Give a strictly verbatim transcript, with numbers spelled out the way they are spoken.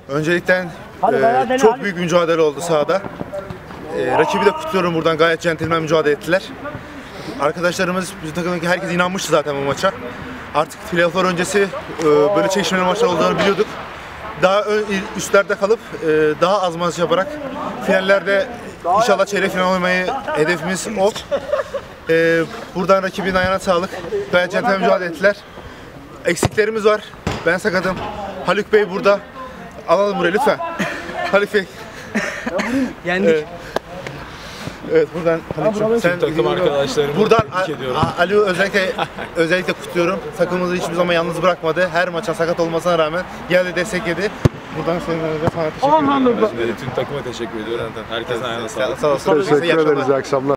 Öncelikle e, çok büyük mücadele oldu sahada. E, rakibi de kutluyorum buradan, gayet centilmen mücadele ettiler. Arkadaşlarımız, bizim takımdaki herkes inanmıştı zaten bu maça. Artık playofflar öncesi e, böyle çekişmeli maçlar olduğunu biliyorduk. Daha ön, üstlerde kalıp e, daha az maç yaparak finallerde inşallah çeyrek final oynamayı hedefimiz o. E, buradan rakibin ayağına sağlık. Gayet centilmen mücadele ettiler. Eksiklerimiz var. Ben sakatım. Haluk Bey burada. Alalım buraya lütfen. Haluk Bey. Yendik. Evet. Evet, buradan Haluk'cum, sen takım arkadaşlarımı buradan tebrik ediyorum. Ali'yi özellikle özellikle kutluyorum. Takımımızı hiçbir zaman yalnız bırakmadı. Her maça sakat olmasına rağmen geldi, destekledi. Buradan senin de sana teşekkür ederim. Ben de tüm takıma teşekkür ediyorum. Herkesin ayağına sağlık. Sağ olsun. Teşekkür ederiz. İyi akşamlar.